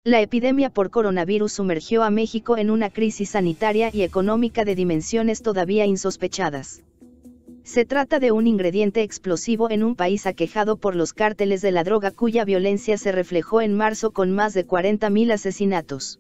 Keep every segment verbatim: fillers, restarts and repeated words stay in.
La epidemia por coronavirus sumergió a México en una crisis sanitaria y económica de dimensiones todavía insospechadas. Se trata de un ingrediente explosivo en un país aquejado por los cárteles de la droga cuya violencia se reflejó en marzo con más de cuarenta mil asesinatos.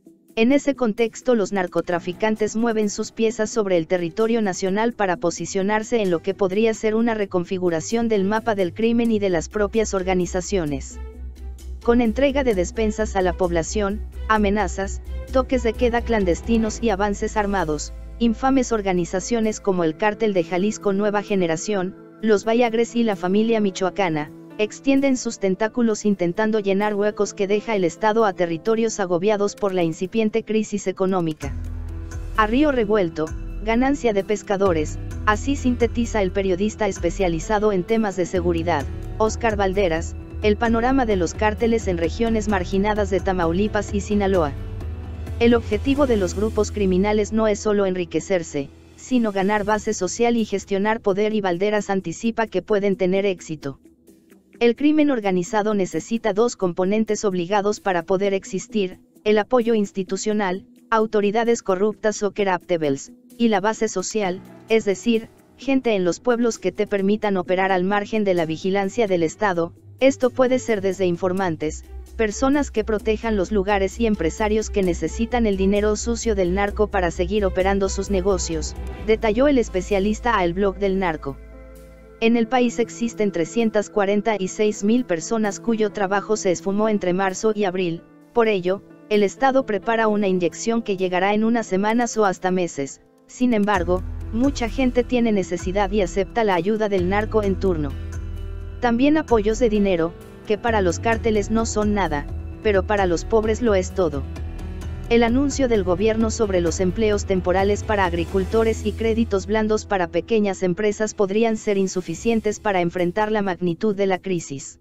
En ese contexto, los narcotraficantes mueven sus piezas sobre el territorio nacional para posicionarse en lo que podría ser una reconfiguración del mapa del crimen y de las propias organizaciones. Con entrega de despensas a la población, amenazas, toques de queda clandestinos y avances armados, infames organizaciones como el Cártel de Jalisco Nueva Generación, los Bayagres y la familia michoacana, extienden sus tentáculos intentando llenar huecos que deja el Estado a territorios agobiados por la incipiente crisis económica. A río revuelto, ganancia de pescadores, así sintetiza el periodista especializado en temas de seguridad, Óscar Valderas, el panorama de los cárteles en regiones marginadas de Tamaulipas y Sinaloa. El objetivo de los grupos criminales no es solo enriquecerse, sino ganar base social y gestionar poder, y Valderas anticipa que pueden tener éxito. El crimen organizado necesita dos componentes obligados para poder existir: el apoyo institucional, autoridades corruptas o corruptibles, y la base social, es decir, gente en los pueblos que te permitan operar al margen de la vigilancia del Estado. Esto puede ser desde informantes, personas que protejan los lugares, y empresarios que necesitan el dinero sucio del narco para seguir operando sus negocios, detalló el especialista a El Blog del Narco. En el país existen trescientas cuarenta y seis mil personas cuyo trabajo se esfumó entre marzo y abril, por ello, el Estado prepara una inyección que llegará en unas semanas o hasta meses. Sin embargo, mucha gente tiene necesidad y acepta la ayuda del narco en turno. También apoyos de dinero, que para los cárteles no son nada, pero para los pobres lo es todo. El anuncio del gobierno sobre los empleos temporales para agricultores y créditos blandos para pequeñas empresas podrían ser insuficientes para enfrentar la magnitud de la crisis.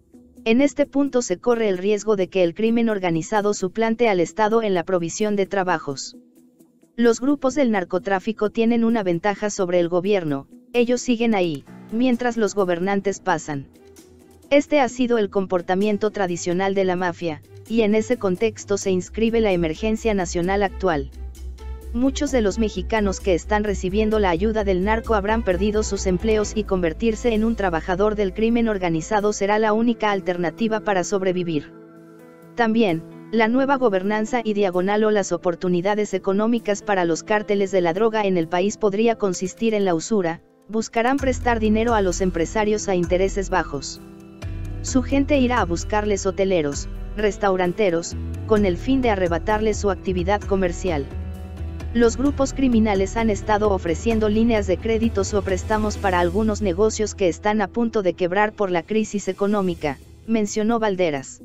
En este punto se corre el riesgo de que el crimen organizado suplante al Estado en la provisión de trabajos. Los grupos del narcotráfico tienen una ventaja sobre el gobierno: ellos siguen ahí, mientras los gobernantes pasan. Este ha sido el comportamiento tradicional de la mafia, y en ese contexto se inscribe la emergencia nacional actual. Muchos de los mexicanos que están recibiendo la ayuda del narco habrán perdido sus empleos, y convertirse en un trabajador del crimen organizado será la única alternativa para sobrevivir. También, la nueva gobernanza y diagonal o las oportunidades económicas para los cárteles de la droga en el país podría consistir en la usura. Buscarán prestar dinero a los empresarios a intereses bajos. Su gente irá a buscarles hoteleros, restauranteros, con el fin de arrebatarles su actividad comercial. Los grupos criminales han estado ofreciendo líneas de créditos o préstamos para algunos negocios que están a punto de quebrar por la crisis económica, mencionó Valderas.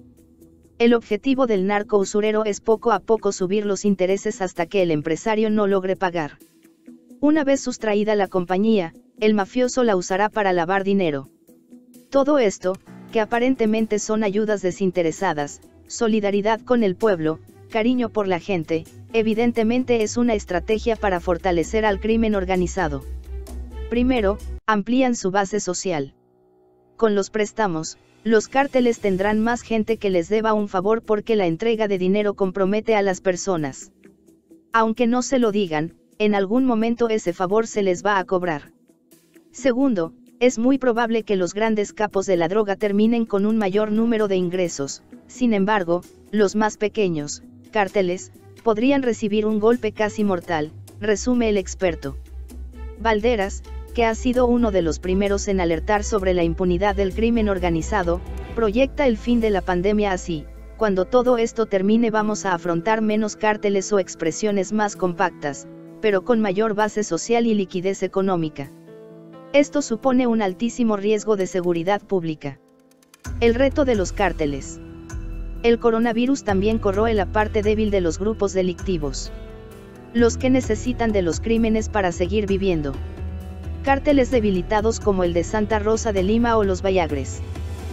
El objetivo del narco usurero es poco a poco subir los intereses hasta que el empresario no logre pagar. Una vez sustraída la compañía, el mafioso la usará para lavar dinero. Todo esto, que aparentemente son ayudas desinteresadas, solidaridad con el pueblo, cariño por la gente, evidentemente es una estrategia para fortalecer al crimen organizado. Primero, amplían su base social. Con los préstamos, los cárteles tendrán más gente que les deba un favor, porque la entrega de dinero compromete a las personas. Aunque no se lo digan, en algún momento ese favor se les va a cobrar. Segundo, es muy probable que los grandes capos de la droga terminen con un mayor número de ingresos. Sin embargo, los más pequeños, cárteles, podrían recibir un golpe casi mortal, resume el experto. Valderas, que ha sido uno de los primeros en alertar sobre la impunidad del crimen organizado, proyecta el fin de la pandemia así: cuando todo esto termine vamos a afrontar menos cárteles o expresiones más compactas, pero con mayor base social y liquidez económica. Esto supone un altísimo riesgo de seguridad pública. El reto de los cárteles. El coronavirus también corroe la parte débil de los grupos delictivos. Los que necesitan de los crímenes para seguir viviendo. Cárteles debilitados como el de Santa Rosa de Lima o los Bayagres.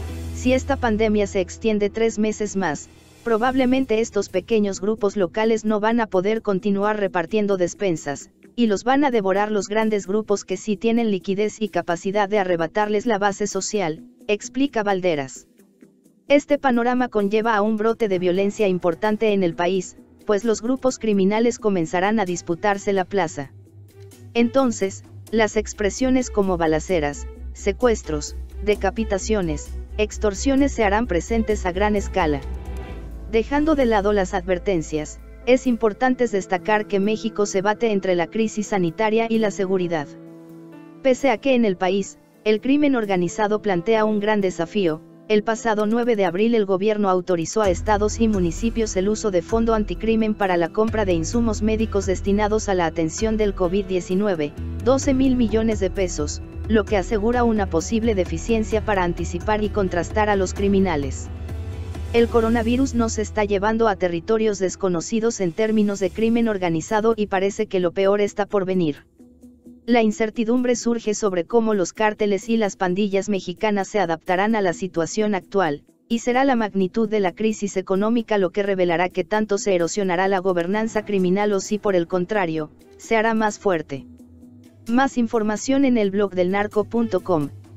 Si esta pandemia se extiende tres meses más, probablemente estos pequeños grupos locales no van a poder continuar repartiendo despensas, y los van a devorar los grandes grupos que sí tienen liquidez y capacidad de arrebatarles la base social, explica Valderas. Este panorama conlleva a un brote de violencia importante en el país, pues los grupos criminales comenzarán a disputarse la plaza. Entonces, las expresiones como balaceras, secuestros, decapitaciones, extorsiones se harán presentes a gran escala. Dejando de lado las advertencias, es importante destacar que México se bate entre la crisis sanitaria y la seguridad. Pese a que en el país, el crimen organizado plantea un gran desafío, el pasado nueve de abril el gobierno autorizó a estados y municipios el uso de Fondo Anticrimen para la compra de insumos médicos destinados a la atención del COVID diecinueve, doce mil millones de pesos, lo que asegura una posible deficiencia para anticipar y contrastar a los criminales. El coronavirus nos está llevando a territorios desconocidos en términos de crimen organizado y parece que lo peor está por venir. La incertidumbre surge sobre cómo los cárteles y las pandillas mexicanas se adaptarán a la situación actual, y será la magnitud de la crisis económica lo que revelará qué tanto se erosionará la gobernanza criminal o si por el contrario, se hará más fuerte. Más información en el blog del narco punto com.